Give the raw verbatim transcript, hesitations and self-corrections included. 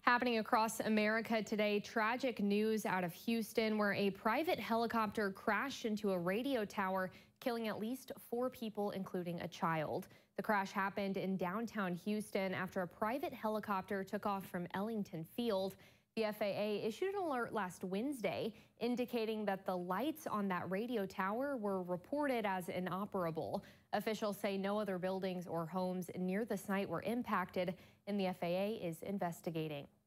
Happening across America today, tragic news out of Houston where a private helicopter crashed into a radio tower, killing at least four people, including a child. The crash happened in downtown Houston after a private helicopter took off from Ellington Field. The F A A issued an alert last Wednesday indicating that the lights on that radio tower were reported as inoperable. Officials say no other buildings or homes near the site were impacted, and the F A A is investigating.